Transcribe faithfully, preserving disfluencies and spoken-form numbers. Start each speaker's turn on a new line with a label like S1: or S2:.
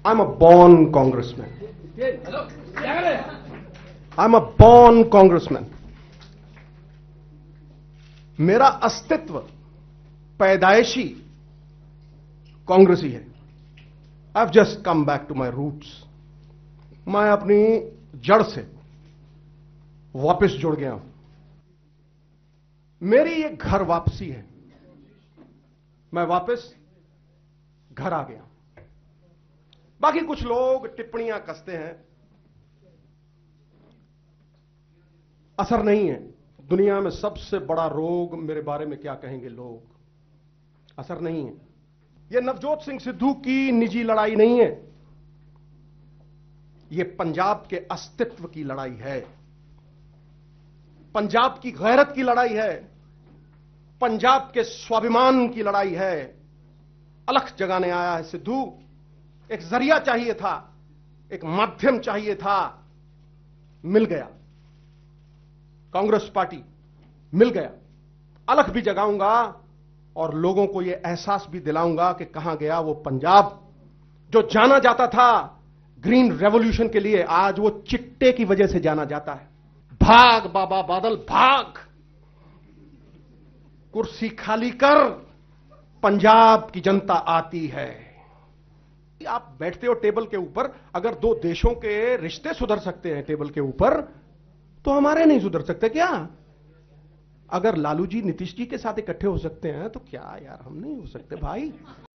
S1: I'm a born congressman. I'm a born congressman. मेरा अस्तित्व पैदाइशी कांग्रेसी है. I've just come back to my roots. मैं अपनी जड़ से वापस जुड़ गया हूं. मेरी ये घर वापसी है. मैं वापस घर आ गया. बाकी कुछ लोग टिप्पणियां कसते हैं. असर नहीं है. दुनिया में सबसे बड़ा रोग मेरे बारे में क्या कहेंगे लोग. असर नहीं है. यह नवजोत सिंह सिद्धू की निजी लड़ाई नहीं है. यह पंजाब के अस्तित्व की लड़ाई है. पंजाब की गैरत की लड़ाई है. पंजाब के स्वाभिमान की लड़ाई है. अलख जगाने आया है सिद्धू. एक जरिया चाहिए था, एक माध्यम चाहिए था. मिल गया. कांग्रेस पार्टी मिल गया. अलख भी जगाऊंगा और लोगों को यह एहसास भी दिलाऊंगा कि कहां गया वो पंजाब जो जाना जाता था ग्रीन रेवोल्यूशन के लिए. आज वो चिट्टे की वजह से जाना जाता है. भाग बाबा बादल भाग. कुर्सी खाली कर. पंजाब की जनता आती है. आप बैठते हो टेबल के ऊपर. अगर दो देशों के रिश्ते सुधर सकते हैं टेबल के ऊपर, तो हमारे नहीं सुधर सकते क्या? अगर लालू जी नीतीश जी के साथ इकट्ठे हो सकते हैं तो क्या यार हम नहीं हो सकते भाई?